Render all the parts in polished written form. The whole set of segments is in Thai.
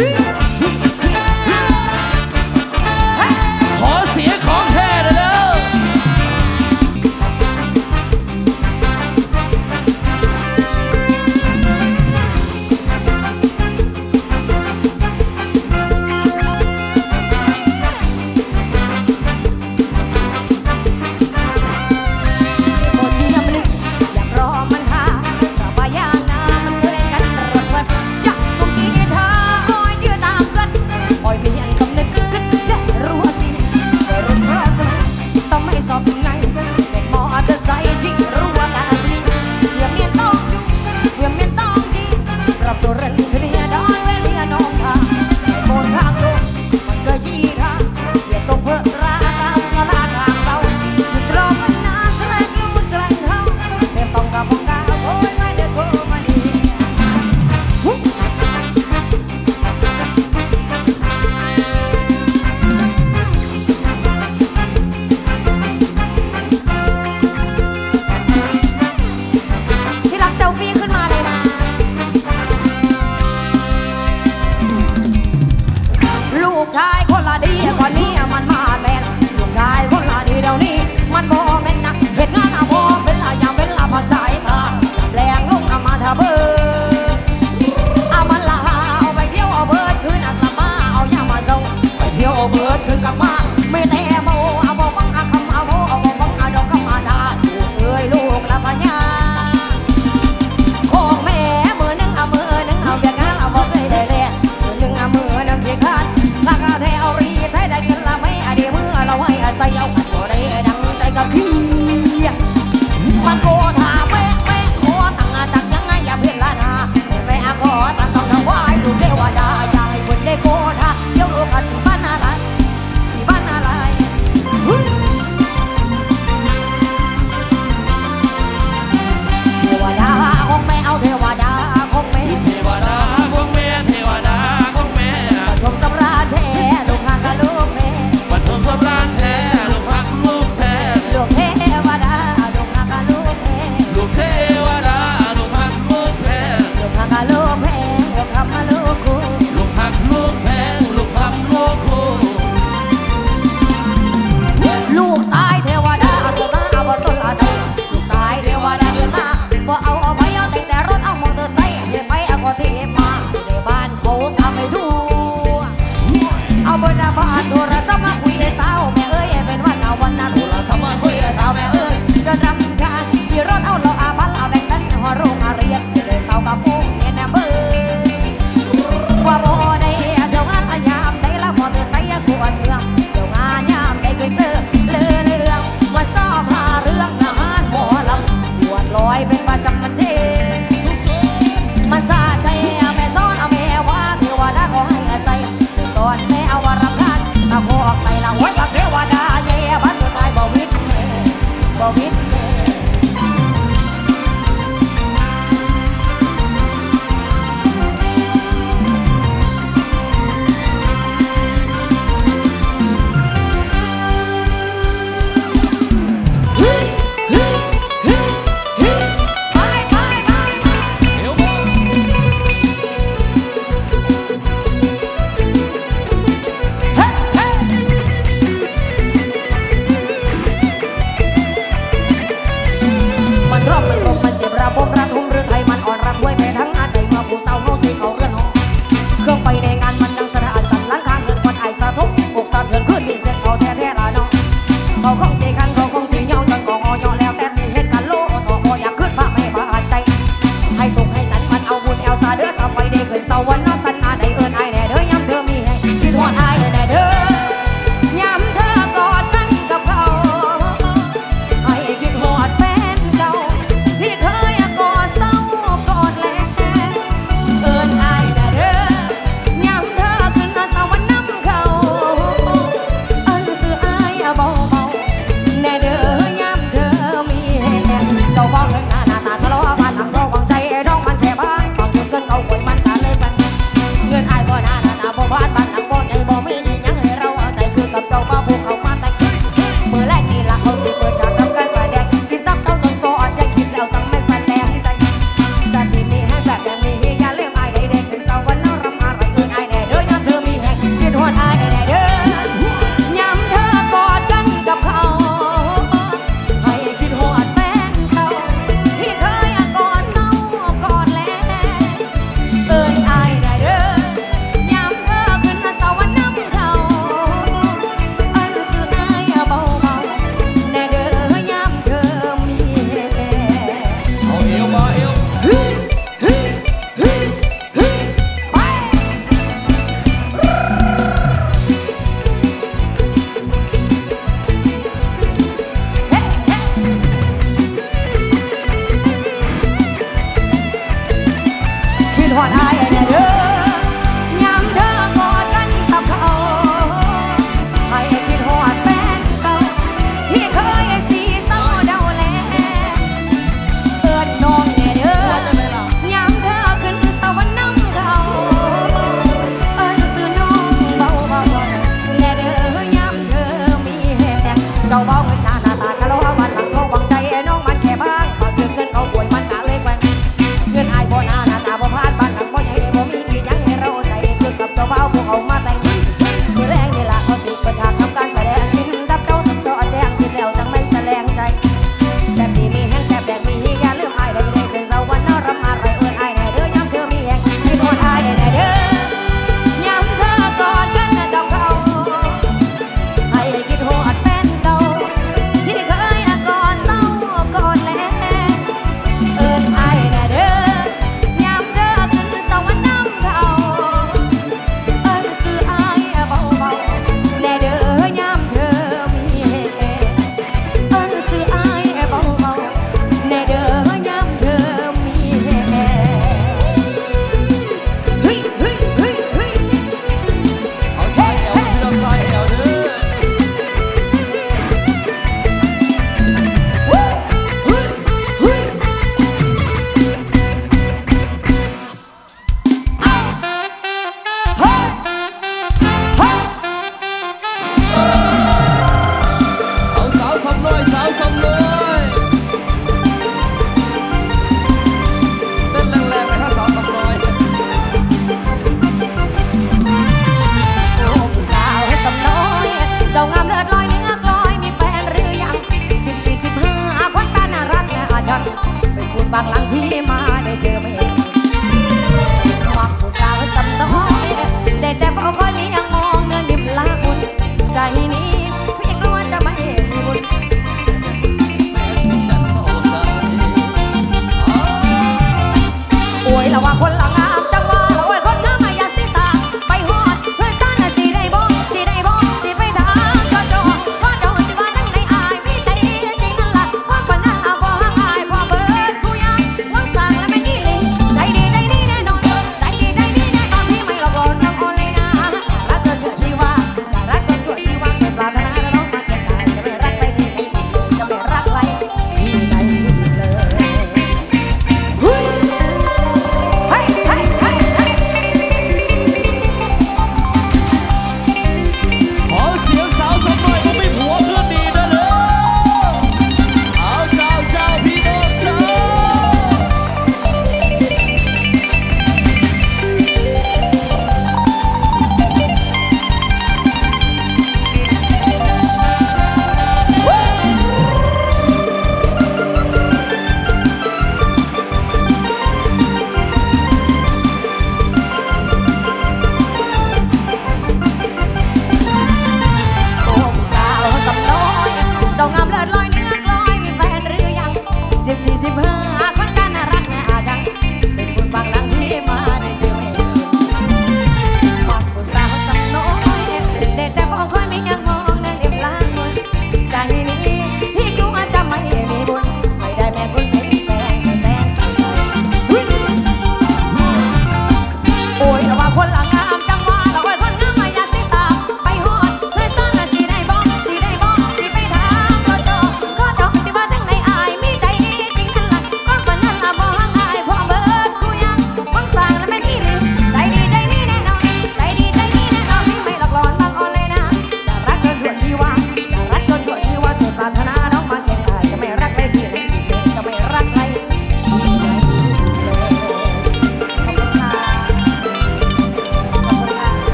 ขอเสียของแท้เลยเด้อ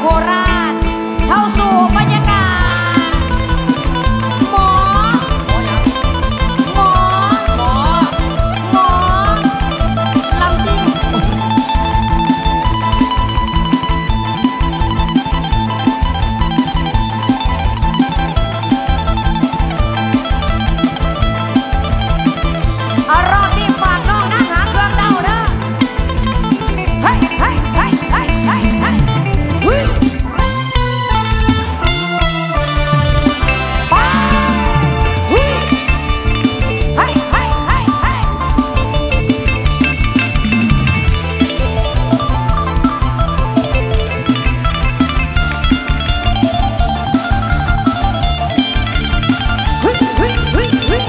ราชเข้าสู่บรรยากาศหมอลำจริงรอบที่ฝากน้องนะหาเครื่องเดาเด้อเฮ้ยเฮ้ยเฮ้ยเฮ้ยเฮ้ยเฮ้ยเฮ้ยไปเฮ้ยเฮ้ยเฮ้ยเฮ้ยเฮ้ยเฮ้ยเฮ้ยเฮ้ยเฮ้ย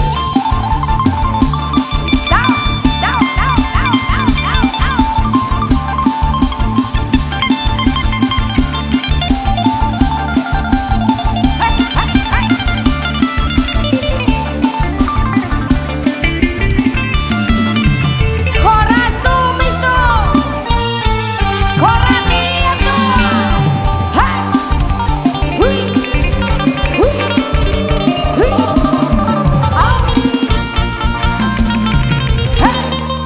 ดาวดาวดาวดาวดาวดาวดาวเฮ้ยเฮ้ยเฮ้ยโคราชสู้ไม่สู้โคราชเตรียมตัวเฮ้ยเฮ้ยเฮ้ยเฮ้ยเอาเฮ้ย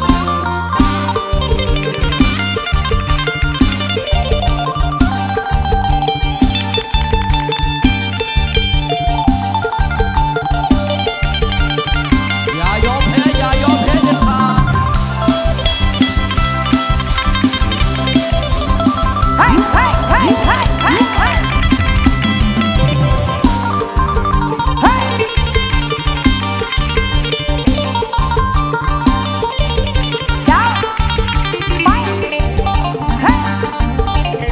อย่ายอมแพ้อย่ายอมแพ้เด็ดขาดเฮ้ยเฮ้ยเฮ้ยเฮ้ยเฮ้ยเฮ้ยเฮ้ยดาวไปเฮ้ย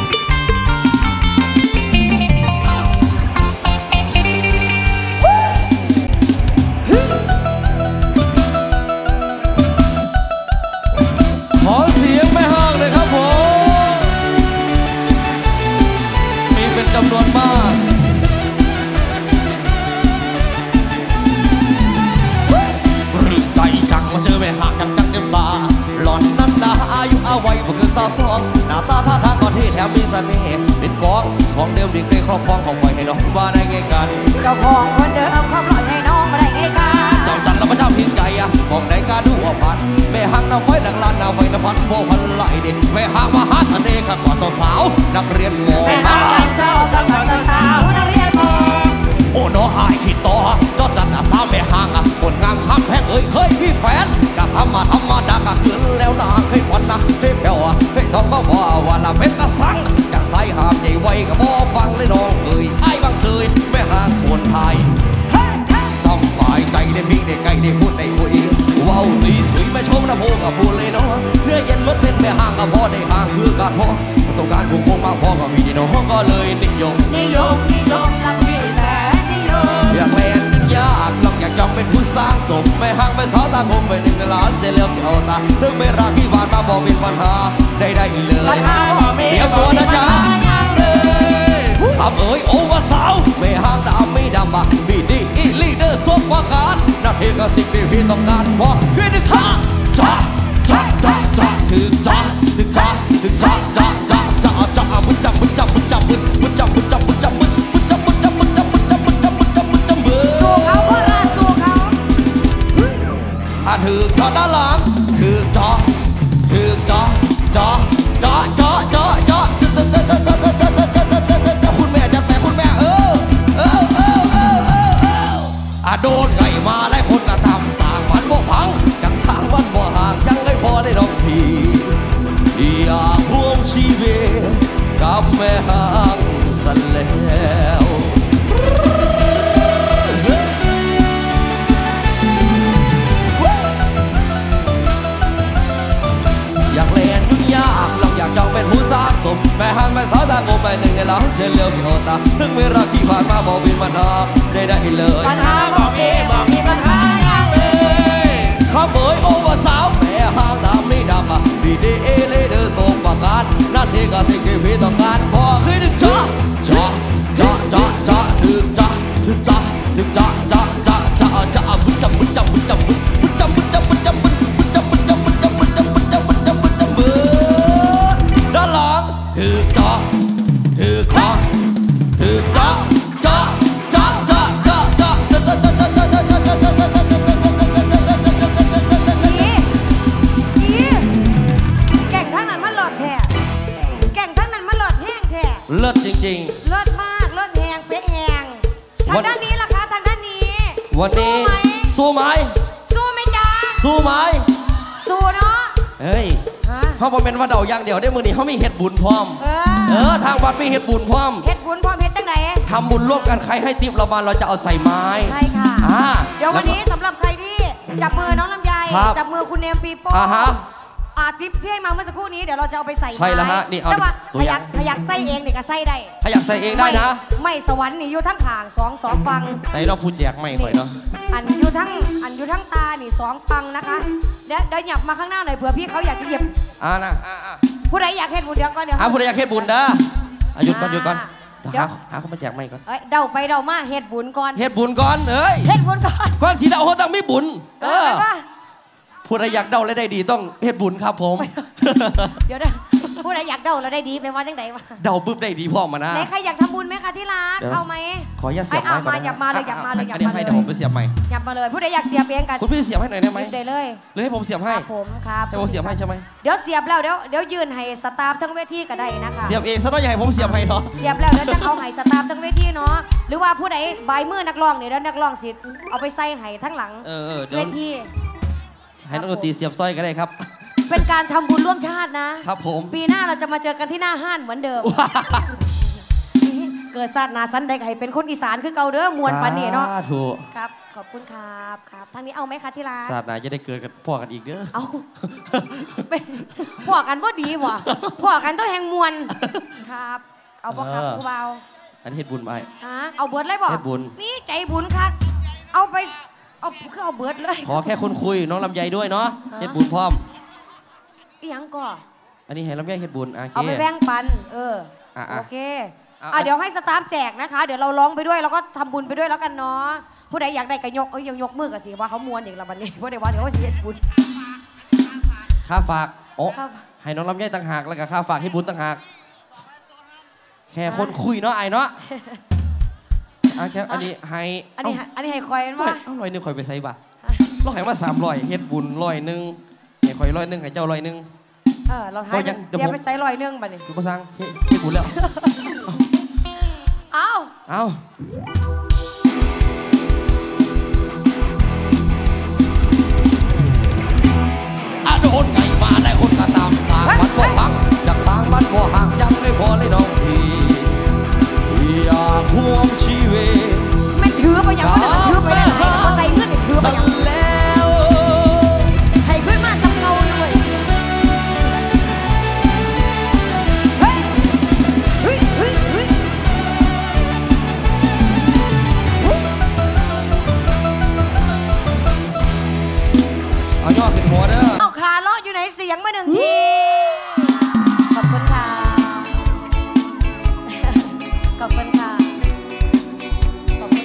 ขอเสียงแม่ห้างเลยครับผมมีเป็นจำนวนมากหรือใจจังมาเจอแม่ห้างจังจังเต็มตาหล่อนนั้นดาอายุอาวัยบ่เกิน22หน้าตาท่าทางก็ที่แถมมีเสน่ห์เป็นของเดิมที่เคยครอบครองของไว้ให้น้องว่าได้ไงกันเจ้าของคนเดิมเขาปล่อยให้น้องมาได้ไงกันเจ้าจันทร์และพระเจ้าเพียงใจมองได้กาดูอพันแม่ห้างน้ำไฟหลังลานน้ำไฟน้ำพันโพพันไหลดิแม่ห้างมหาเสน่ห์ขัดกว่าเจ้าสาวนักเรียนมอแม่หาจังเจ้าจังกับสาวๆนักเรียนมอโอ้น้อหายขีดต่อเจ้าจันทร์สาวแม่ห้างคนงามข้ามแพงเคยพี่แฟนกับธรรมดากับคืนแล้วนางเคยวันนะเคยแผ่วเคยทองก็ว่าละเป็นตาสังจังใส่หามใหญ่ไว้กับบ่ฟังเลยน้องไอ้บางเสยแม่ห้างคนไทยสบายใจได้พิงได้ไกลได้พูดได้คุยว้าวสีแม่ชมนะพูดกับพูดเลยเนาะเนื้อเย็นมันเป็นแม่ห้างกับพ่อได้ห้างคือการพ่อประสบการณ์ผู้คงมาพ่อก็มีน้องก็เลยนิยมรักพี่แสนนิยมอยากเล่นยากลองอยากจองเป็นผู้สร้างสมไม่ห่างไม่สาวตาคมไปหนึ่งในล้านเสียเลี้ยวเกี่ยวตาเรื่องไม่รักที่ผ่านมาบอกเป็นปัญหาได้เลยปัญหาบอกมีเตรียมตัวนะจ๊ะทำโอวสาวไม่ห่างดำไม่ดำบีดีอีลีเดอร์สวมประการหน้าที่ก็สิ่งที่พี่ต้องการพอคือดึกจ้าถึงจ้ามึงจับสู้เขาโคราชสู้เขาถือจอด้านหลังถือจอคุณแม่จัดไปคุณแม่โดนไก่มาหลายคนก็ทำสร้างมันบ่พังยังสร้างมันบ่ห่างยังให้พอได้น้องพี่อยากร่วมชีวิตกับแม่ห้างสันแล้วอยากเล่นยุ่งยากลองอยากจองเป็นผู้สร้างสมแม่ห้างแม่สาวตาโกมไปหนึ่งในล้านเสียเลี้ยวเกี่ยวตาเรื่องเวลาที่ผ่านมาบอกเป็นปัญหาได้เลยปัญหาบอกมีปัญหาอย่างเลยข้าเมยโอวสาวแม่ห้างดำไม่ดำบีดีเอเลยเดินส่งประกาศนั่นที่ก็สิ่งที่พี่ต้องการพอคือดึกจ้าถึงจ้าบุจำด้านหลังถึงจ้าเลิศจริงๆเลิศมากเลิศแหงเป๊ะแหงทางด้านนี้ล่ะคะทางด้านนี้วันนี้สู้ไหมสู้ไหมจ๊ะสู้ไหมสู้เนาะเฮ้ยเขาบอกเป็นว่าเดาอย่างเดียวได้มือนี้เขามีเห็ดบุญพร้อมทางวัดมีเห็ดบุญพร้อมเห็ดบุญพร้อมเห็ดตั้งไหนทำบุญร่วมกันใครให้ติ๊บเรามาเราจะเอาใส่ไม้ใช่ค่ะเดี๋ยววันนี้สำหรับใครที่จับมือน้องลำไยจับมือคุณเนมปีโป้ติ๊บที่ให้มาเมื่อสักครู่นี้เดี๋ยวเราจะเอาไปใส่ไม้ใช่แล้วฮะนี่เอาถ้าอยากใส่เองเนี่ยก็ใส่ได้ถ้าอยากใส่เองได้นะไม่สวรรค์นี่อยู่ทั้งทางสองฟังใส่เราพูดแจกไม่ค่อยเนาะอันอยู่ทั้งตานี่2ฟังนะคะเดี๋ยวหยับมาข้างหน้าหน่อยเผื่อพี่เขาอยากจะเหยียบนะผู้ใดอยากเฮ็ดบุญเดี๋ยวก่อนผู้ใดอยากเฮ็ดบุญเด้อหยุดก่อนเดี๋ยวหาเขามาแจกไม่ก่อนเดาไปเดามาเฮ็ดบุญก่อนเฮ็ดบุญก่อนเอ้ยเฮ็ดบุญก่อนสีเดาเขาต้องมีบุญผู้ใดอยากเดาและได้ดีต้องเฮ็ดบุญครับผมเดี๋ยวนะผู้ใดอยากเดาแล้วได้ดีเป็นว่าจังไดวะเดาปุ๊บได้ดีพ่อมานะไหนใครอยากทำบุญไหมคะที่รักเอาไหมขออย่าเสียบไม้ก่อนหยับมาเลยหยับมาเลยเดี๋ยวผมไปเสียบไม้หยับมาเลยผู้ใดอยากเสียบเองกันคุณพี่เสียบให้หน่อยได้ไหมได้เลยหรือให้ผมเสียบให้ผมครับให้ผมเสียบให้ใช่ไหมเดี๋ยวเสียบแล้วเดี๋ยวยืนให้สตาฟทั้งเวทีก็ได้นะคะเสียบเองซะหน่อยใหญ่ผมเสียบให้เนาะเสียบแล้วเดี๋ยวจะเอาให้สตาฟทั้งเวทีเนาะหรือว่าผู้ใดบายมือนักร้องเนี่ยแล้วนักร้องสิเอาไปใส่ให้ทั้งหลังเวทีให้นักดนตรีเสียบสร้อยก็ได้ครับเป็นการทำบุญร่วมชาตินะครับผมปีหน้าเราจะมาเจอกันที่หน้าห้านเหมือนเดิมเกิดศาสนาสันใดให้เป็นคนอีสานคือเก่าเด้อมวลปันนี่เนาะถูกครับขอบคุณครับทางนี้เอาไหมคะที่ร้านศาสนาจะได้เกิดกันพ่อกันอีกเด้อเอาพ่อกันบ่ดีว่ะพ่อกันต้องแหงมวลครับเอาบ่ครับกูเบาอันเฮ็ดบุญไปเอาเบิร์ดเลยบ่เฮ็ดบุญนี่ใจบุญครับเอาไปคือเอาเบิร์ดเลยขอแค่คนคุยน้องลำไยด้วยเนาะเฮ็ดบุญพร้อมอีหยังก่ออันนี้ให้ลำไยเฮ็ดบุญเอาไปแบ่งปันโอเคเดี๋ยวให้สตาฟแจกนะคะเดี๋ยวเราร้องไปด้วยแล้วก็ทำบุญไปด้วยแล้วกันเนาะผู้ใดอยากได้ก็ยกมือกันสิว่าเขามวนอีกแล้ววันนี้ผู้ใดว่าเดี๋ยวเขาสิเฮ็ดบุญค่าฝากให้น้องลำไยต่างหากแล้วก็ค่าฝากให้บุญต่างหากแค่คนคุยเนาะไอ้เนาะแค่อันนี้ให้คอยว่าเอา100คอยไปใส่บ่เราให้มา300เฮ็ดบุญ100ให้คอย100ให้เจ้า100 เราให้เสียไปใส่100บัดนี้ทุกภาษาเฮ็ดบุญแล้วเอาโดนไงมาได้คนก็ตามสร้างบ้านบ่พังอยากสร้างบ้านบ่ห่างยังไม่พอเลยน้องพี่อยากห่วงชีวิตมันถือไปอย่างว่าถือไปได้หลายพอใส่เงินถือไปอย่างแล้วให้เพื่อนมาสับเงาเลยเอาย่อขึ้นหัวเด้อเอาขาเลาะอยู่ในเสียงมา1ทีขอบคุณค่ะขอบคุณค่ะขอบคุณ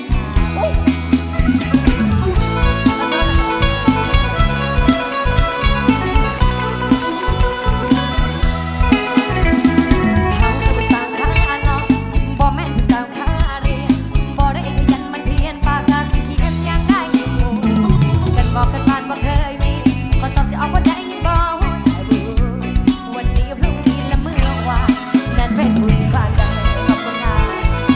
ค่ะเขาคือผู้สาวขาเลาะบ่แม่นผู้สาวขาเรียนบ่ได้ขยันมันเพียนปากกาสิเขียนยังได้อยู่กันบอกกันผ่านบ่เคยมีขอสอบสิเอาบ่ได้ยังบ่วันนี้พรุ่งนี้และเมื่อวานนั่นเป็นบุญบ้านใดขอบคุณค่ะ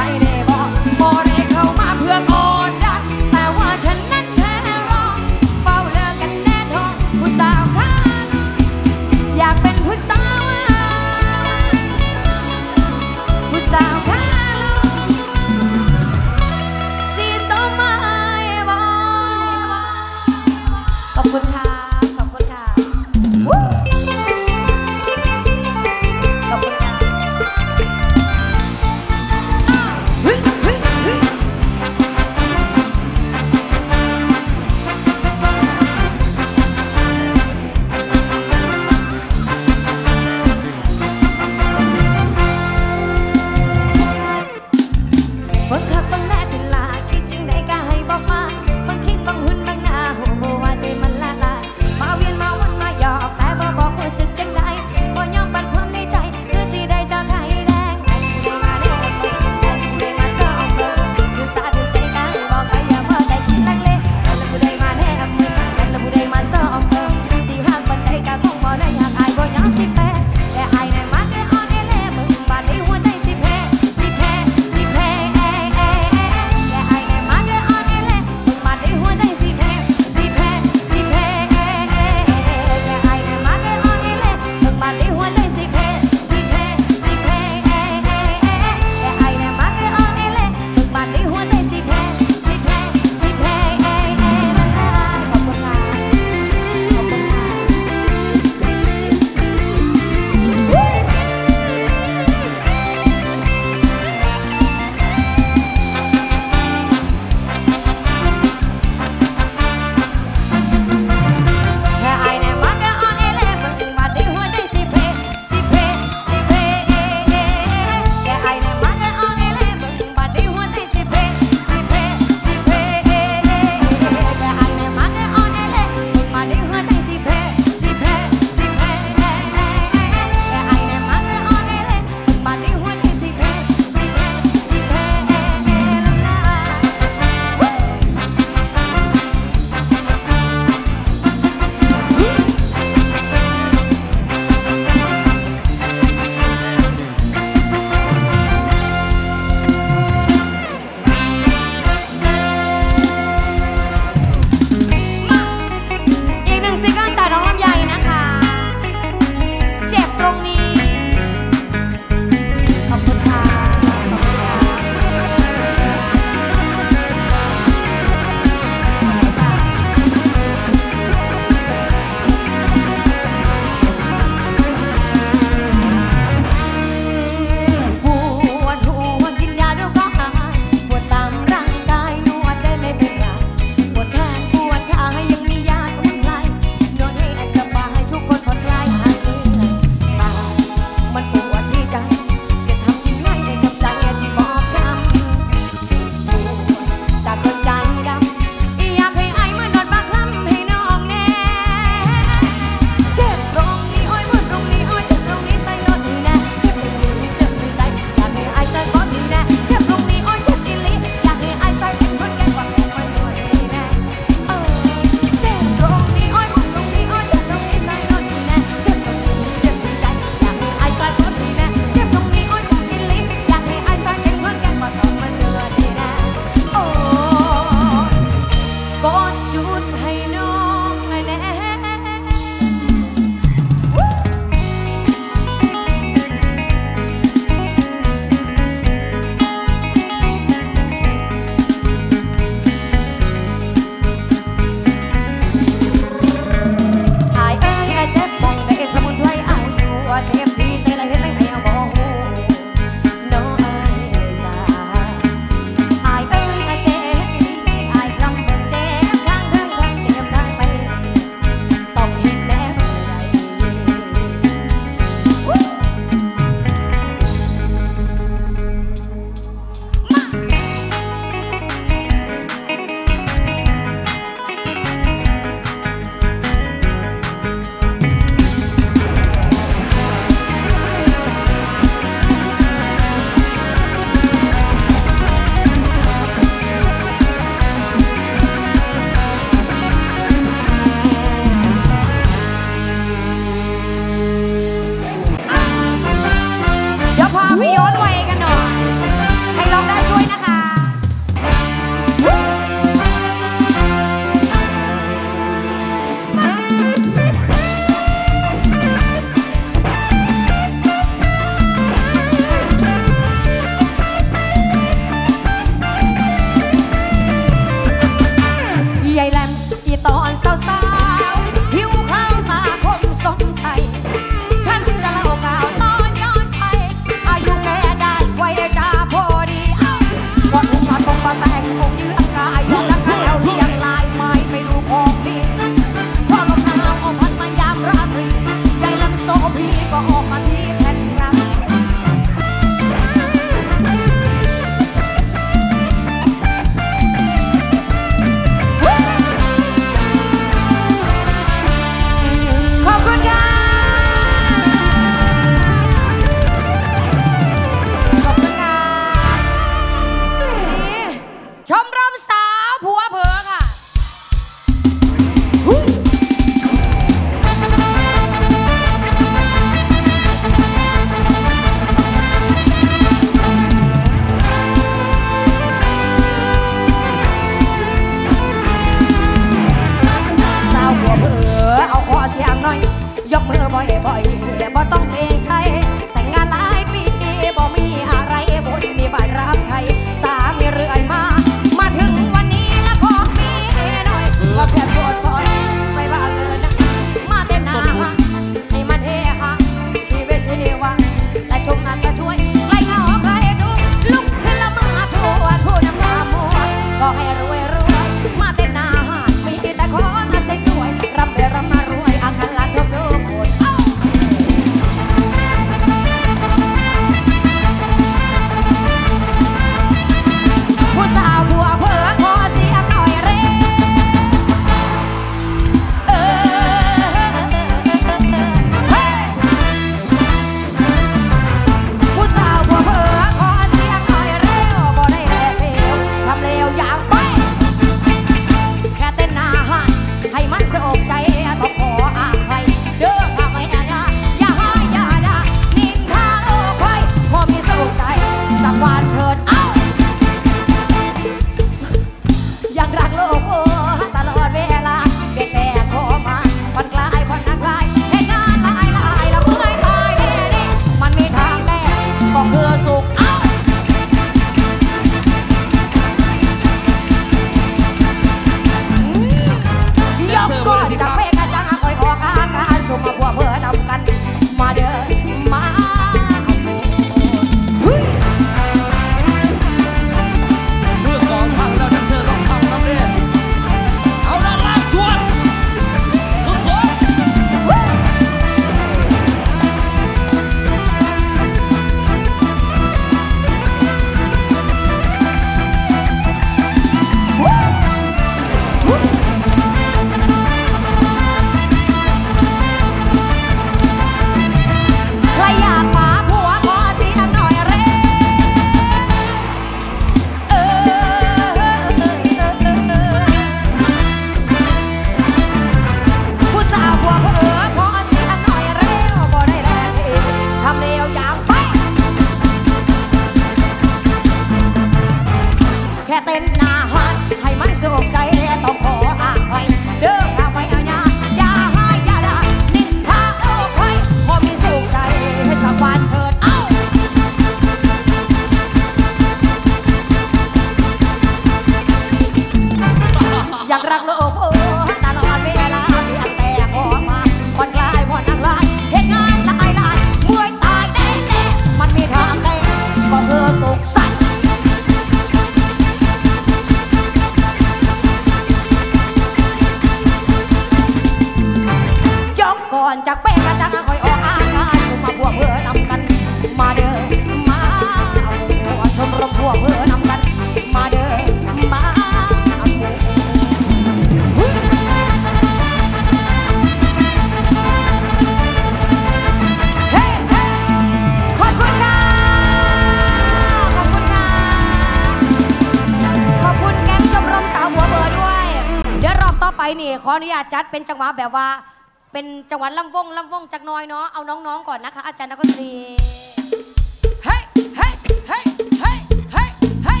นี่ขออนุญาตจัดเป็นจังหวะแบบว่าเป็นจังหวะลำวงจักหน้อยเนาะเอาน้องๆก่อนนะคะอาจารย์นักดนตรีเฮ้ยเฮ้ยเฮ้ยเฮ้ยเฮ้ยเฮ้ย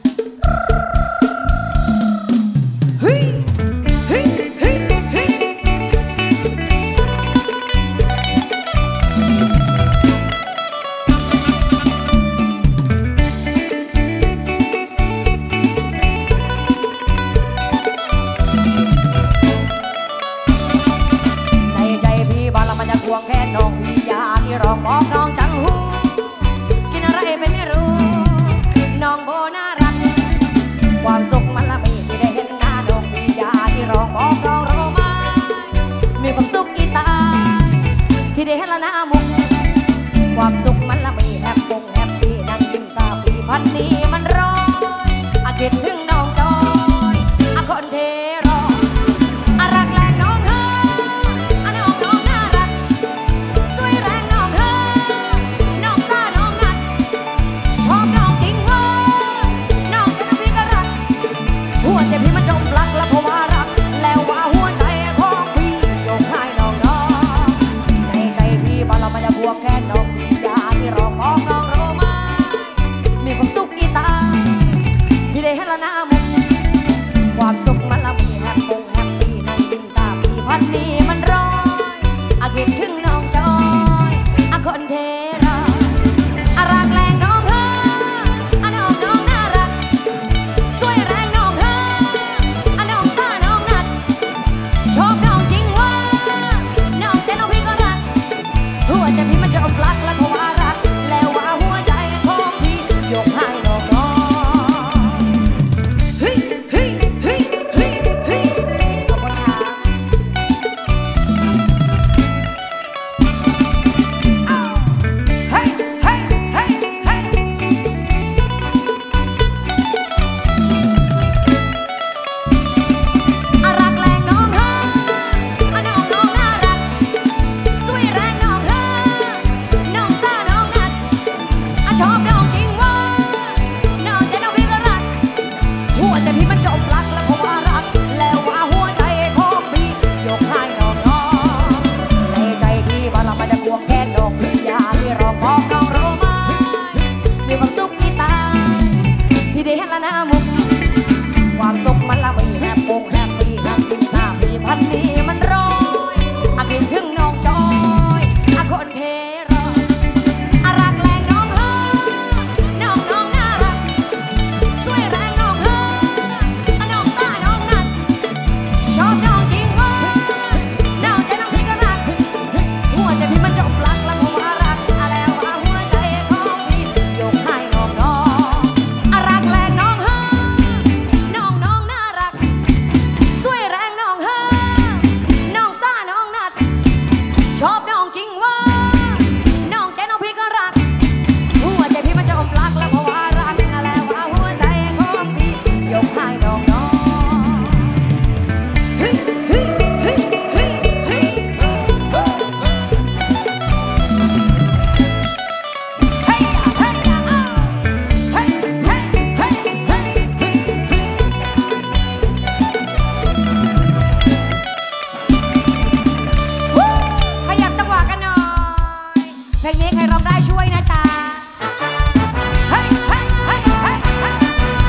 เฮ้ยเฮ้ยเฮ้ยเฮ้ยมันจะควงแค่น้องพี่ยาที่ร้องบอกน้องจังหูกินอะไรไปไม่รู้น้องโบน่ารักความสุขมันละมีที่ได้เห็นหน้าน้องพี่ยาที่ร้องบอกน้องโรมามีความสุขอีตายที่ได้เห็นละหน้ามุกความสุขมันละมีแฮปปี้นั่งยิ้มตาปีพันนี้มันร้อนอาคิดถึงน้องจอยอาคนเทรออารักแรงน้องเธอเจ็บพี่มันจมปลักแล้วเพราะว่ารักแล้วว่าหัวใจของพี่ยกให้น้องในใจพี่บ้านเรามันจะบวกแค่น้องพี่ยาที่รอมองน้องโรมามีความสุขอีตาที่ได้เห็นละหน้ามุกความสุขมันละมีแฮปปี้นั่งยิ้มตาพี่พันนี้มันร้อยอาคิดถึงน้องจอยอาคนเทราอารักแรงน้องเธออาน้องน่ารักสวยแรงชอบน้องจริงว่าน้องเจน้องพี่ก็รักหัวใจพี่มันจะอมปลักแล้วเพราะว่ารักแล้วว่าหัวใจของพี่ยกให้น้องเฮ้ยเฮ้ยเฮ้ยเฮ้ยเฮ้ยขอบคุณค่ะเฮ้ยเฮ้ยเฮ้ยเฮ้ยรักแรงน้องชอบน้องจริงว่าน้องเจน้องพี่ก็รักหัวใจพี่มันจมปลักแล้วเพราะว่ารักแล้วว่าหัวใจของพี่ยกให้น้องในใจพี่บ้านเรามันจะควงแค่น้องพี่ยาที่รอมองน้องโรมามีความสุขที่ตาที่ได้เห็นละหน้ามุกความสุขมันละไม่แฮปปี้นั่งกินหน้าพี่พันนี้มันร้อยอาคิดถึงน้องจอยอาคนเทรออารักแรงน้องน่ารักสวยแรงน้องเธอน้องซ่าน้องนัดชอบน้องจริงว่าน้องเจน้องพี่ก็รักหัวใจพี่มันจมปลักแล้วเพราะว่ารักแล้วว่าหัวใจของพี่ยกให้น้องอารักแรงน้องเธอน้องน่ารักสวยแรงน้องเธอน้องซ่าน้องนัดชอบน้องจริงว่าน้องเจน้องพี่ก็รักหัวใจพี่มันจะอมปลักแล้วเพราะว่ารักแล้วว่าหัวใจของพี่ยกให้น้องเฮ้ยเฮ้ยเฮ้ยเฮ้ยเฮ้ยเฮ้ยเฮ้ยเฮ้ยเฮ้ยเฮ้ยเฮ้ยขยับจังหวะกันหน่อยเพลงนี้ใครร้องได้ช่วยนะจ๊ะเฮ้ยเฮ้ยเฮ้ยเฮ้ยเฮ้ย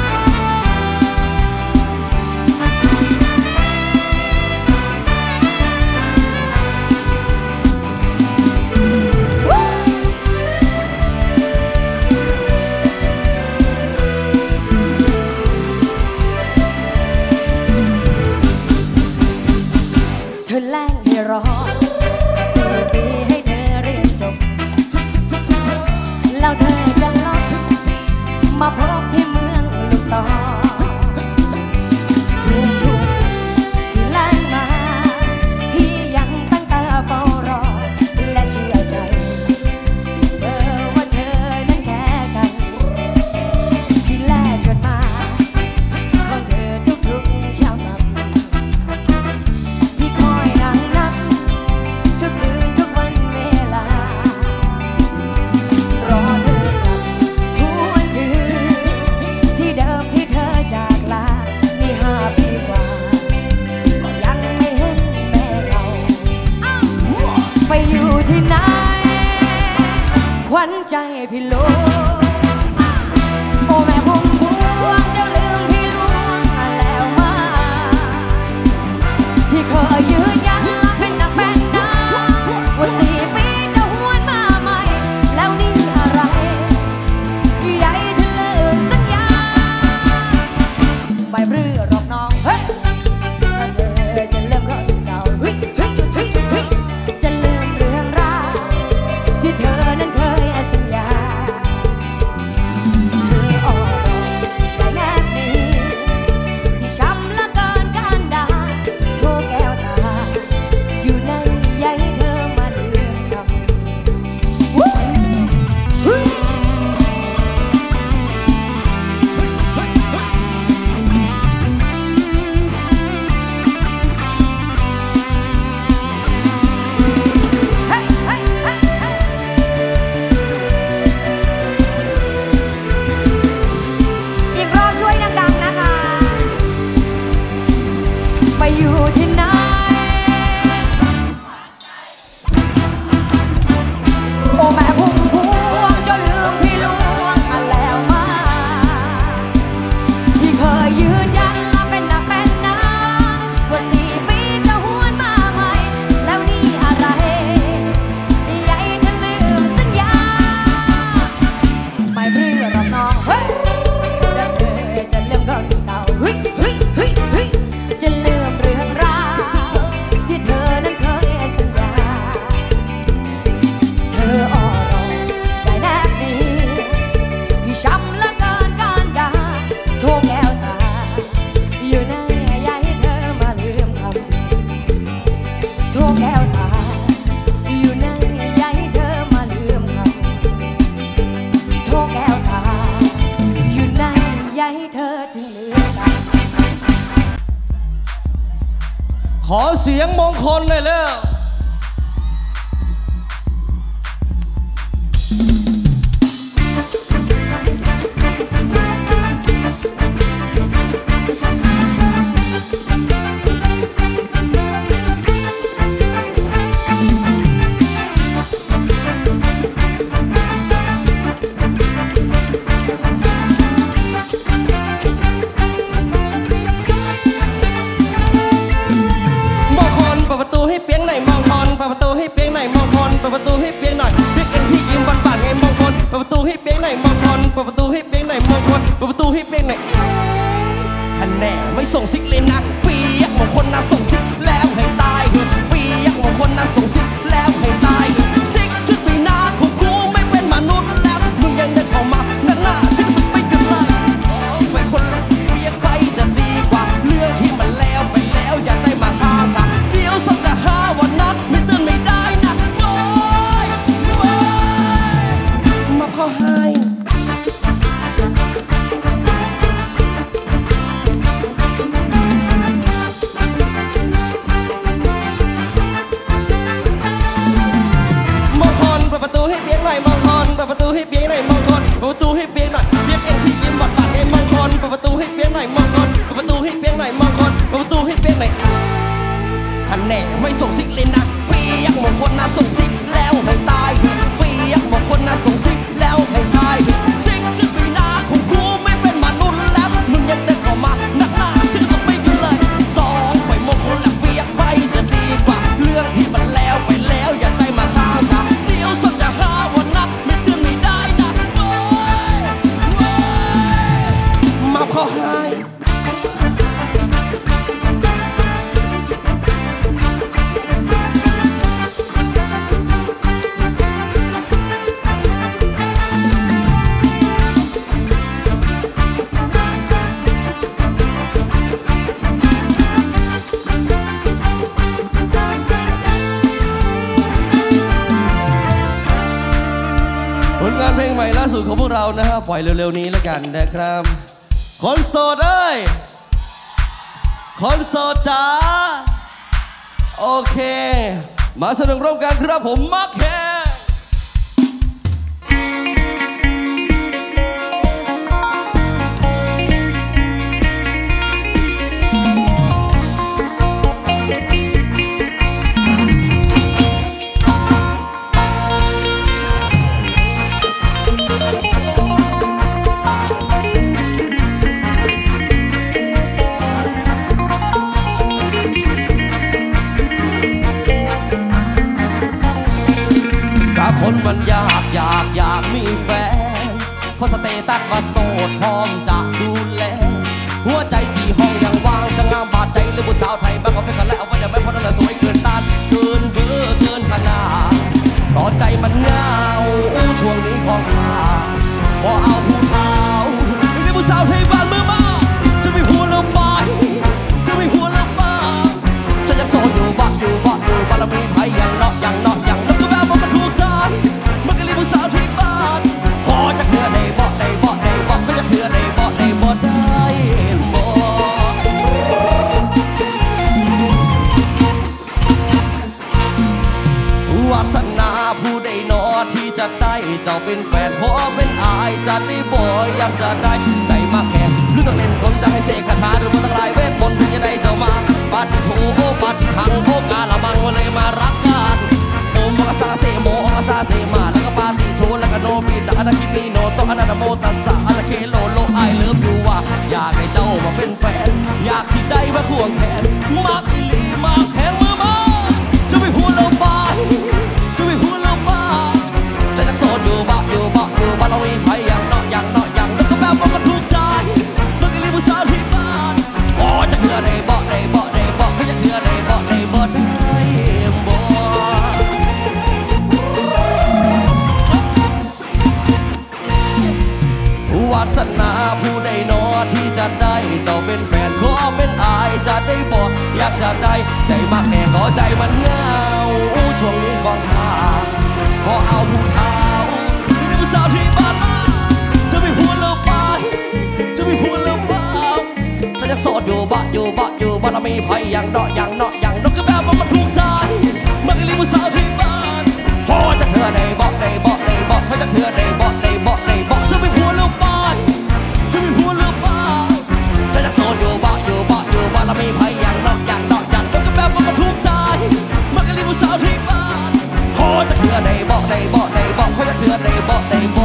เธอแล้งให้รอ4 ปีให้เธอเรียนจบแล้วเธอจะลบมาพบที่เมืองลูกต่อทุกที่แล้งมาพี่ยังตั้งตาเฝ้ารอและเชื่อใจเสมอว่าเธอนั้นแค่กันที่แลจดมาของเธอทุกๆเช้าวันพี่คอยนั่งนับทุกคืนทุกวันเวลารอเธอกลับหวนคืนพี่หลวงโอ้แม่พุ่มพวงเจ้าลืมพี่หลวงแล้วมาที่เคยยืนยันรักเป็นนักเป็นนาว่า4 ปีจะหวนมาใหม่แล้วนี่อะไรใหญ่เธอลืมสัญญาไม่เรื่อหรอกน้องเฮ้ยถ้าเธอจะเริ่มก็เก่าจะลืมเรื่องราวที่เธอนั้นเคยสัญญาเธอออกแต่แนบนี้ที่ช้ำละเกินการด่าโทรแก้วตาอยู่ในใยเธอมาเดือนคำวู้ฮู้อีกรอบช่วยดังๆนะคะ ไปอยู่ที่ไหนโอ้แม่พุ่มพวงเจ้าลืมพี่หลวงแล้วมาที่เคยยืนยันและเป็นนักเป็นนาว่า4 ปีจะหวนมาใหม่แล้วนี่อะไรใหญ่เธอลืมสัญญาไม่เรื่อหรอกน้องเฮ้ยจะเธอจะลืมก่อนเก่าเฮ้ยจะลืมเรื่องราวที่เธอนั้นเคยสัญญาเธออ่อรอได้แนบนี้ที่ช้ำละเกินการด่าโทรแก้วตาอยู่ในใยเธอมาลืมคำโทรแก้วตาอยู่ในใยเธอมาลืมคำโทรแก้วตาอยู่ในใยเธอถึงลืมคำขอเสียงมงคลหน่อยเร็วมงคลเปิดประตูให้เปียงหน่อยมงคลเปิดประตูให้เปียงหน่อยมงคลเปิดประตูให้เปียงหน่อยเรียกเองพี่ยืมบันไงมงคลเปิดประตูให้เปียงหน่อยมงคลเปิดประตูให้เปียงหน่อยมงคลเปิดประตูให้เปียงหน่อยฮันแน่ไม่ส่งซิกเลยนะเปียกมงคลนะส่งซิกแล้วให้ตายเถอะเปียกมงคลนะส่งซิกแล้วให้ตายเถอะซิกชุดปีนาของกูไม่เป็นมนุษย์แล้วมึงยังเดินเข้ามานั่นน่ะฉันต้องไปกันละไปคนละเปียกไปจะดีกว่าเรื่องที่มันแล้วไปแล้วอย่าได้มาข้ามนะเดี๋ยวสักจะหาวันนัดไม่ตื่นไม่ได้นะโว้ยมาขอให้ านเพลงใหม่ล่าสุดของพวกเรานะฮะปล่อยเร็วๆนี้แล้วกันนะครับคนโสดเอ้ยคนโสดจ๋าโอเคมาสนุกร่วมกันครับผมมักแคดมันอยากมีแฟนเพราะสเตตัสว่าโสดพร้อมจะดูแลหัวใจสี่ห้องยังว่างจะงามบาดใจหรือผู้สาวไทยบ้างก็เฟ้กันแล้วเอาไว้เดี๋ยวไม่เพราะนั่นสวยเกินต้านเกินเบอร์เกินขนาดก็ใจมันเหงาช่วงนี้ของข้าพอเอาผู้เฒ่าไม่ผู้สาวไทยบ้านมือมาจะไม่หัวเราไปจะไม่หัวเรามาจะยังโสดอยู่บ้านเรามีไผ่ยังเนาะแล้วก็แบบว่ามันถูกใจมันก็รีบผู้สาวไทยบ้านพอจะเถื่อได้บ่ก็จะเถื่อได้บ่ได้บ่วาสนาผู้ใดนอที่จะได้เจ้าเป็นแฟนขอเป็นอายจะได้บ่อยากจะได้ใจมากแค่หรือต้องเล่นกลจะให้เสกคาถาหรือว่าต้องลายเวทมนต์ถึงจะได้เจ้ามาปฏิโทปฏิทังโอกาละมังวันเลยมารักกันโอมกษาเสโมกษาเสมาแล้วก็ปฏิโทแล้วก็โนบิตะอนาคิมิโนต้องอนาโมตัสสะอะเคโลโลไอเลิฟยูว่าอยากให้เจ้ามาเป็นแฟนอยากสิได้มาควงแขนมากอิลีมากแขนมือมาจะไม่พูดเราไปจะไม่พูดเราบ้าจะยังโสดอยู่บ้านเรามีไผ่ยังเนาะแล้วก็แบบว่ามันถูกใจมันก็รีบผู้สาวที่บ้านพอจะเถื่อได้บ่เขาจะเถื่อได้บ่ได้บ่วาสนาผู้ใดนอที่จะได้เจ้าเป็นแฟนขอเป็นอายจะได้บ่อยากจะได้ใจมากแค่ขอใจมันเหงาช่วงนี้กองทางพอเอาผู้เฒ่าที่ผู้สาวที่บ้านมาจะไม่พูดเราไปจะไม่พูดเราเปล่าจะยังโสดอยู่บ้านเรามีไผ่ยังเนาะแล้วก็แบบว่ามันถูกใจมันก็รีบผู้สาวที่บ้านพอจะเถื่อได้บ่เขาจะเถื่อได้บ่จะไม่พูดเราไปจะไม่พูดเราเปล่าจะยังโสดอยู่บ้านเรามีไผ่ยังเนาะแล้วก็แบบว่ามันถูกใจมันก็รีบผู้สาวที่บ้านพอจะเถื่อได้บ่เขาจะเถื่อได้บ่ได้บ่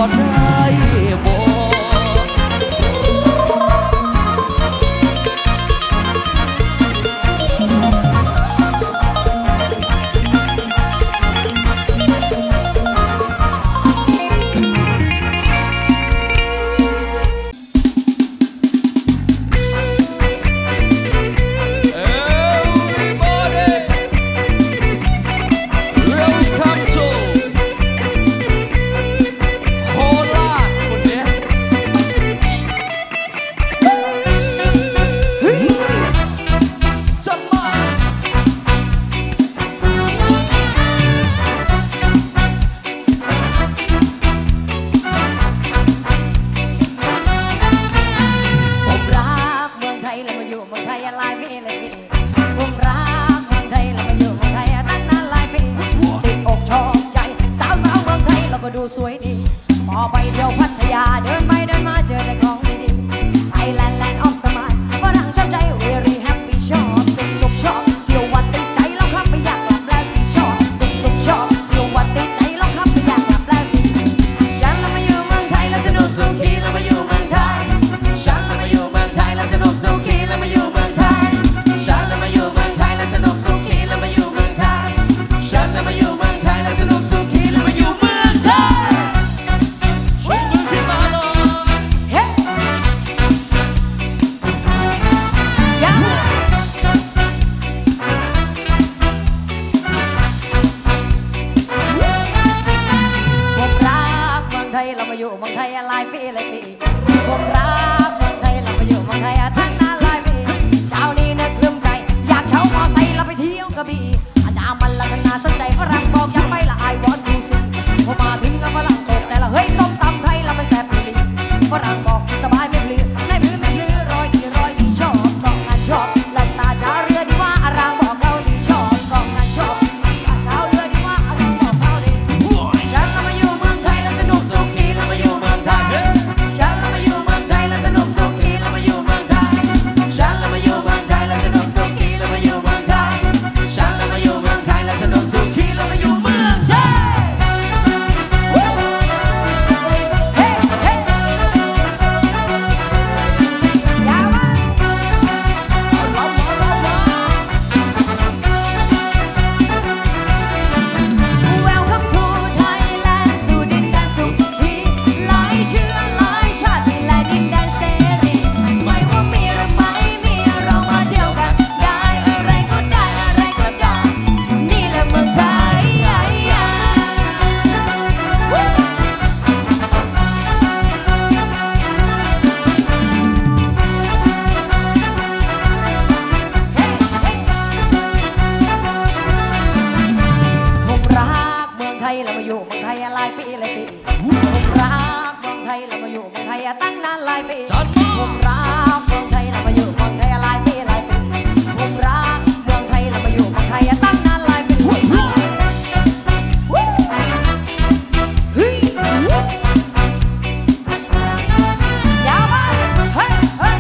ดูสวยดีพอไปเที่ยวพัทยาเดินไปเดินมาเจอแต่ของดีๆไทยแลนด์แลนด์ออฟสมายฝรั่งชอบใจ very happy ชอบตุกชอบเที่ยววัดติดใจแล้วครับไม่อยากกลับแล้วสิชอบตุกชอบเที่ยววัดติดใจแล้วครับไม่อยากกลับแล้วสิฉันแล้วมาอยู่เมืองไทยแล้วสนุกสุขีแล้วมาอยู่เมืองไทยฉันแล้วมาอยู่เมืองไทยแล้วสนุกสุขีแล้วมาอยู่เมืองไทยฉันแล้วมาอยู่เมืองไทยแล้วสนุกสุขีแล้วมาอยู่เมืองไทยฉันแล้วมาอยู่เมืองไทยแล้วสนุกสุขีแล้วมาอยู่เมืองไทยเรามาอยู่เมืองไทยหลายปีผมรักเมืองไทยเรามาอยู่เมืองไทยตั้งนานหลายปีเช้านี้นึกลืมใจอยากเช่ามอไซค์เราไปเที่ยวกระบี่น้ำมันละช่างน่าสนใจฝรั่งบอกอยากไปละไอวอนทูซีพอมาถึงก็ฝรั่งตกใจละเฮ้ยส้มตำไทยเราไม่แซ่บเลยฝรั่งบอกสบายไม่พลือไม่พลือร้อยดีชอบกองงานชอบลับตาช้าเรือดีว่าอารางบอกเขาดีชอบกองงานชอบตาเช้าเรือดีว่าอารางบอกเขาดีฉันเรามาอยู่เมืองไทยแล้วสนุกสุขีเรามาอยู่เมืองไทยฉันเรามาอยู่เมืองไทยแล้วสนุกสุขีเรามาอยู่เมืองไทยฉันเรามาอยู่เมืองไทยแล้วสนุกสุขีเรามาอยู่เมืองไทยฉันเรามาอยู่เมืองไทยแล้วสนุกสุขีายปีจัดมาผมรักเมืองไทยนะมาอยู่เมืองไทยหลายปีหลายปีผมรักเมืองไทยนะมาอยู่เมืองไทยตั้งนานหลายปีเฮ้ยยาวมาเฮ้ยเฮ้ย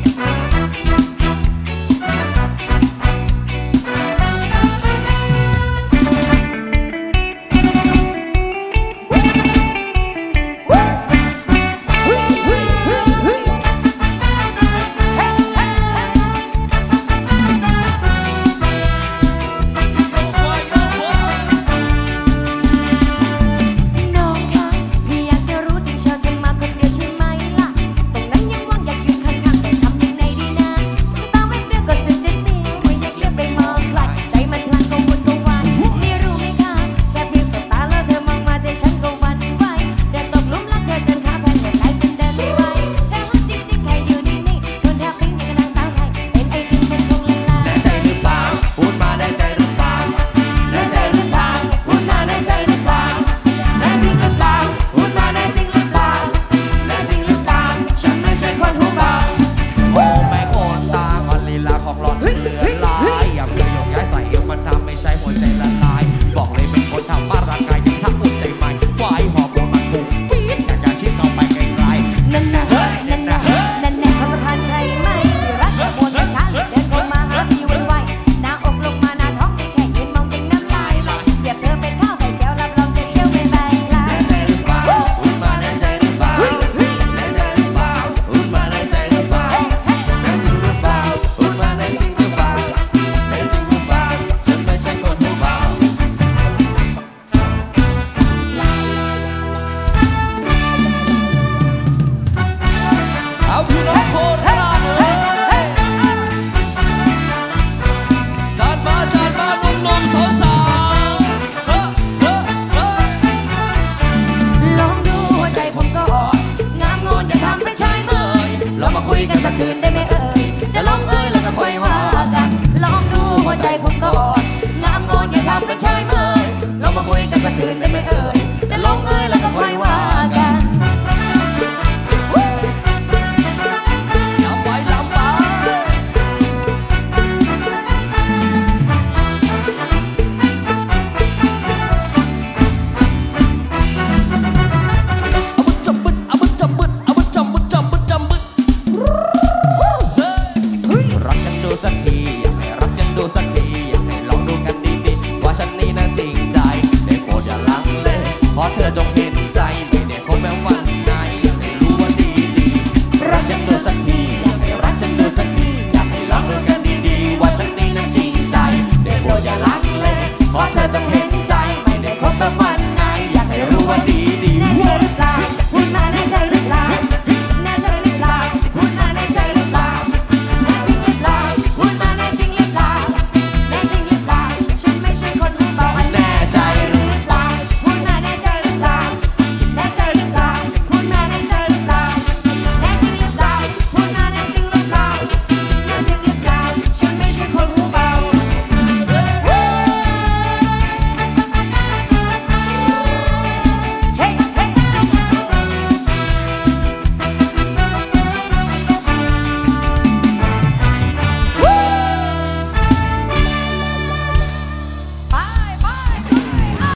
คืนได้ไหมเอ่ยจะลองเอ่ยแล้วก็ค่อยว่ากันลองดูหัวใจผมก่อนงามงอนอย่าทำเป็นชายเมื่อยลองมาคุยกันสักคืนได้ไหมเอ่ย